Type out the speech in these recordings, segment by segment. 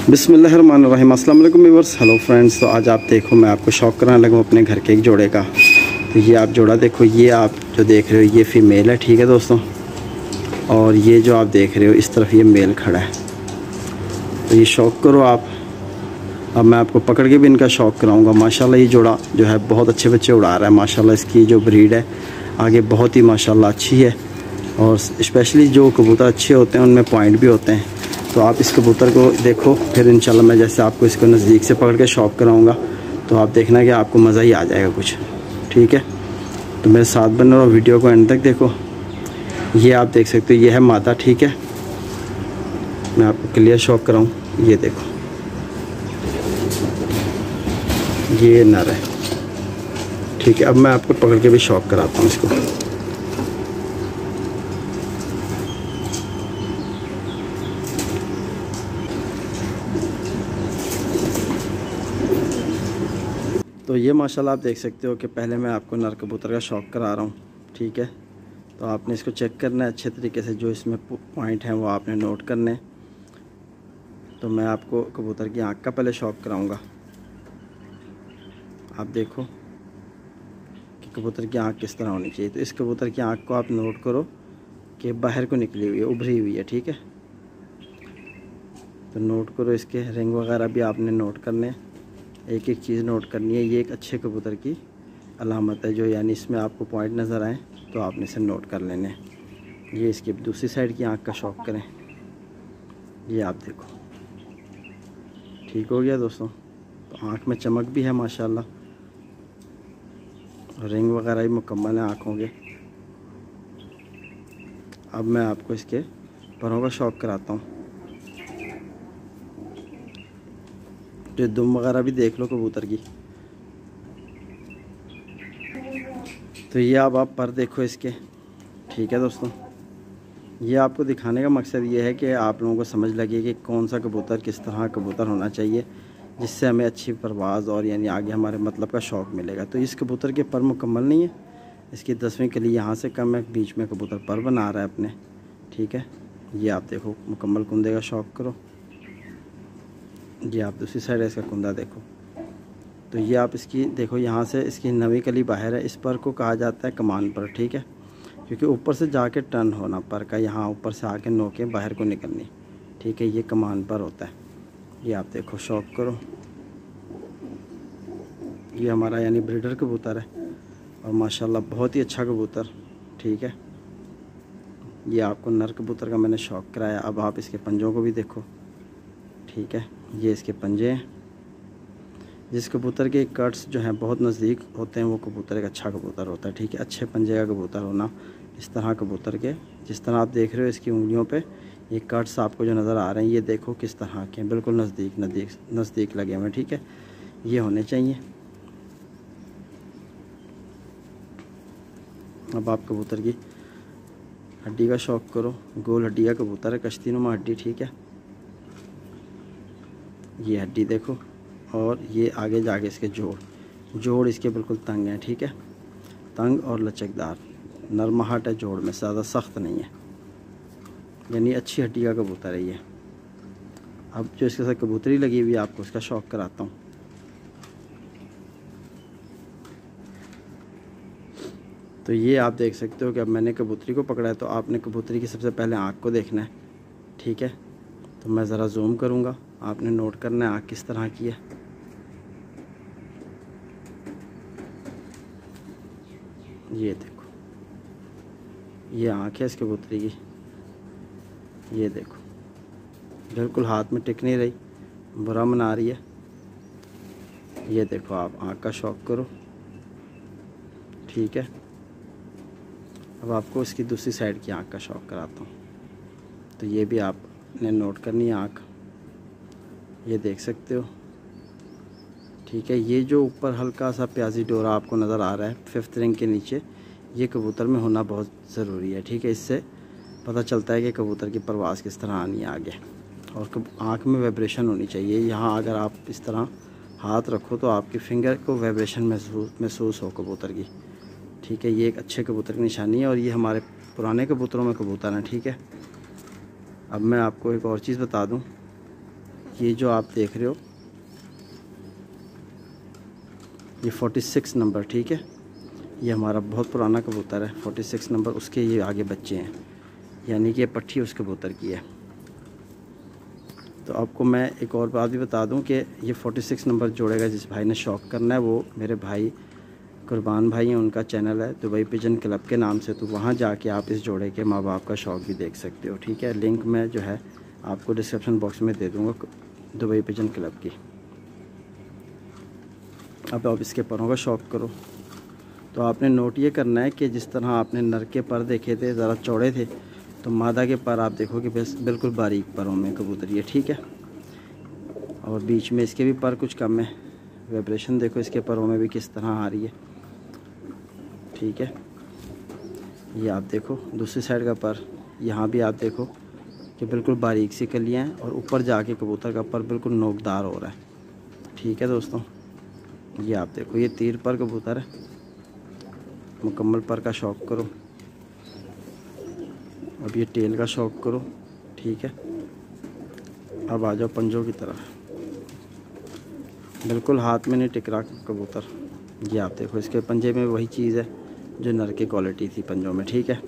बिस्मिल्लाहिर्रहमानिर्रहीम। अस्सलाम वालेकुम व्यूअर्स, हेलो फ्रेंड्स। तो आज आप देखो, मैं आपको शौक़ कराने लगा हूँ अपने घर के एक जोड़े का। तो ये आप जोड़ा देखो, ये आप जो देख रहे हो ये फ़ीमेल है, ठीक है दोस्तों। और ये जो आप देख रहे हो इस तरफ ये मेल खड़ा है। तो ये शौक़ करो आप। अब मैं आपको पकड़ के भी इनका शौक़ कराऊँगा। माशाल्लाह ये जोड़ा जो है बहुत अच्छे बच्चे उड़ा रहा है। माशाल्लाह इसकी जो ब्रीड है आगे बहुत ही माशाल्लाह अच्छी है। और स्पेशली जो कबूतर अच्छे होते हैं उनमें पॉइंट भी होते हैं। तो आप इस कबूतर को देखो, फिर इंशाल्लाह मैं जैसे आपको इसको नज़दीक से पकड़ के शौक़ कराऊँगा तो आप देखना कि आपको मज़ा ही आ जाएगा कुछ, ठीक है। तो मेरे साथ बने रहो, वीडियो को एंड तक देखो। ये आप देख सकते हो ये है मादा, ठीक है। मैं आपको क्लियर शौक़ कराऊँ, ये देखो ये नर है, ठीक है। अब मैं आपको पकड़ के भी शौक़ कराता हूँ इसको। तो ये माशाल्लाह आप देख सकते हो कि पहले मैं आपको नर कबूतर का शौक़ करा रहा हूँ, ठीक है। तो आपने इसको चेक करना है अच्छे तरीके से, जो इसमें पॉइंट हैं वो आपने नोट करने हैं। तो मैं आपको कबूतर की आँख का पहले शौक़ कराऊँगा। आप देखो कि कबूतर की आँख किस तरह होनी चाहिए। तो इस कबूतर की आँख को आप नोट करो कि बाहर को निकली हुई है, उभरी हुई है, ठीक है। तो नोट करो, इसके रिंग वगैरह भी आपने नोट करने हैं। एक एक चीज़ नोट करनी है। ये एक अच्छे कबूतर की अलामत है, जो यानी इसमें आपको पॉइंट नज़र आए तो आपने इसे नोट कर लेने हैं। ये इसकी दूसरी साइड की आँख का शौक़ करें। ये आप देखो ठीक हो गया दोस्तों। तो आँख में चमक भी है माशाल्लाह, रिंग वगैरह भी मुकम्मल है आँखों के। अब मैं आपको इसके परों का शौक़ कराता हूँ। जो दुम वगैरह भी देख लो कबूतर की। तो ये अब आप पर देखो इसके, ठीक है दोस्तों। ये आपको दिखाने का मकसद ये है कि आप लोगों को समझ लगे कि कौन सा कबूतर किस तरह कबूतर होना चाहिए, जिससे हमें अच्छी परवाज़ और यानी आगे हमारे मतलब का शौक़ मिलेगा। तो इस कबूतर के पर मुकम्मल नहीं है, इसकी 10वीं कली यहाँ से कम है, बीच में कबूतर पर बना रहा है अपने, ठीक है। ये आप देखो मुकम्मल कुंदे का शौक़ करो। ये आप दूसरी साइड है इसका कुंदा देखो। तो ये आप इसकी देखो, यहाँ से इसकी 9वीं कली बाहर है। इस पर को कहा जाता है कमान पर, ठीक है, क्योंकि ऊपर से जाके टर्न होना पर का, यहाँ ऊपर से आके नोके बाहर को निकलनी, ठीक है। ये कमान पर होता है। ये आप देखो शौक़ करो। ये हमारा यानी ब्रीडर कबूतर है और माशाल्लाह बहुत ही अच्छा कबूतर, ठीक है। ये आपको नर कबूतर का मैंने शौक़ कराया। अब आप इसके पंजों को भी देखो, ठीक है। ये इसके पंजे हैं। जिस कबूतर के कट्स जो हैं बहुत नज़दीक होते हैं वो कबूतर एक अच्छा कबूतर होता है, ठीक है। अच्छे पंजे का कबूतर होना, इस तरह कबूतर के जिस तरह आप देख रहे हो इसकी उंगलियों पे ये कट्स आपको जो नज़र आ रहे हैं, ये देखो किस तरह के हैं, बिल्कुल नज़दीक लगे हुए, ठीक है। ये होने चाहिए। अब आप कबूतर की हड्डी का शौक़ करो। गोल हड्डी का कबूतर है, कश्ती नुमा हड्डी, ठीक है। ये हड्डी देखो, और ये आगे जाके इसके जोड़ इसके बिल्कुल तंग हैं, ठीक है। तंग और लचकदार, नरमाहट है जोड़ में, ज़्यादा सख्त नहीं है, यानी अच्छी हड्डी का कबूतर है ये। अब जो इसके साथ कबूतरी लगी हुई है आपको उसका शौक़ कराता हूँ। तो ये आप देख सकते हो कि अब मैंने कबूतरी को पकड़ा है। तो आपने कबूतरी की सबसे पहले आँख को देखना है, ठीक है। तो मैं ज़रा जूम करूँगा, आपने नोट करना है आँख किस तरह की है। ये देखो ये आँख है इस कबूतरी की। ये देखो बिल्कुल हाथ में टिक नहीं रही, बुरा मना रही है। ये देखो आप आँख का शौक़ करो, ठीक है। अब आपको इसकी दूसरी साइड की आँख का शौक़ कराता हूँ। तो ये भी आपने नोट करनी है आँख, ये देख सकते हो, ठीक है। ये जो ऊपर हल्का सा प्याजी डोरा आपको नज़र आ रहा है 5th रिंग के नीचे, ये कबूतर में होना बहुत ज़रूरी है, ठीक है। इससे पता चलता है कि कबूतर की परवाज़ किस तरह आनी है आगे। और आँख में वाइब्रेशन होनी चाहिए। यहाँ अगर आप इस तरह हाथ रखो तो आपकी फिंगर को वाइब्रेशन महसूस हो कबूतर की, ठीक है। ये एक अच्छे कबूतर की निशानी है और ये हमारे पुराने कबूतरों में कबूतर हैं, ठीक है। अब मैं आपको एक और चीज़ बता दूं ये जो आप देख रहे हो ये 46 नंबर, ठीक है। ये हमारा बहुत पुराना कबूतर है, 46 नंबर। उसके ये आगे बच्चे हैं, यानी कि ये पट्टी उस कबूतर की है। तो आपको मैं एक और बात भी बता दूं कि ये 46 नंबर जोड़े का जिस भाई ने शौक़ करना है, वो मेरे भाई कुर्बान भाई हैं, उनका चैनल है दुबई पिजन क्लब के नाम से। तो वहाँ जाके आप इस जोड़े के माँ बाप का शौक़ भी देख सकते हो, ठीक है। लिंक मैं जो है आपको डिस्क्रिप्शन बॉक्स में दे दूँगा दुबई पिजन क्लब की। अब आप इसके परों का शौक़ करो तो आपने नोट ये करना है कि जिस तरह आपने नर के पर देखे थे ज़रा चौड़े थे, तो मादा के पर आप देखो कि बस बिल्कुल बारीक परों में कबूतर ये, ठीक है। और बीच में इसके भी पर कुछ कम है, वाइब्रेशन देखो इसके परों में भी किस तरह आ रही है, ठीक है। ये आप देखो दूसरी साइड का पर, यहाँ भी आप देखो कि बिल्कुल बारीक सी कलियाँ हैं और ऊपर जाके कबूतर का पर बिल्कुल नोकदार हो रहा है, ठीक है दोस्तों। ये आप देखो ये तीर पर कबूतर है, मुकम्मल पर का शौक़ करो। अब ये टेल का शौक़ करो, ठीक है। अब आ जाओ पंजों की तरफ, बिल्कुल हाथ में नहीं टिक रहा कबूतर। ये आप देखो इसके पंजे में वही चीज़ है जो नर की क्वालिटी थी पंजों में, ठीक है।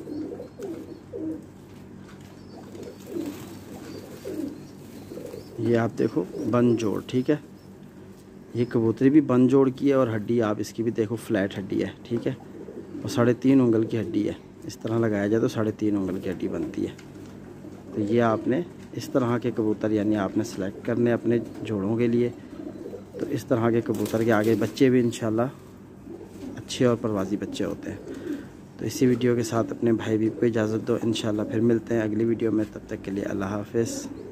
ये आप देखो बन जोड़, ठीक है। ये कबूतरी भी बन जोड़ की है और हड्डी आप इसकी भी देखो फ्लैट हड्डी है, ठीक है। और 3.5 उंगल की हड्डी है, इस तरह लगाया जाए तो 3.5 उंगल की हड्डी बनती है। तो ये आपने इस तरह के कबूतर यानी आपने सेलेक्ट करने अपने जोड़ों के लिए। तो इस तरह के कबूतर के आगे बच्चे भी इंशाल्लाह अच्छे और परवाज़ी बच्चे होते हैं। तो इसी वीडियो के साथ अपने भाई भी को इजाज़त दो, इंशाल्लाह फिर मिलते हैं अगली वीडियो में। तब तक के लिए अल्लाह हाफ़िज़।